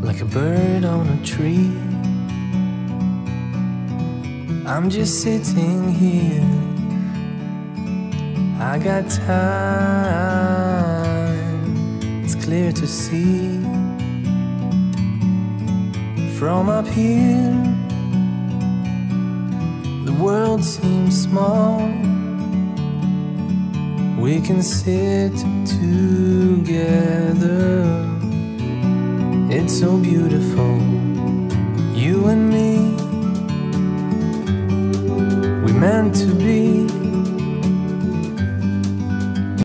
like a bird on a tree. I'm just sitting here, I got time, it's clear to see. From up here, the world seems small. We can sit together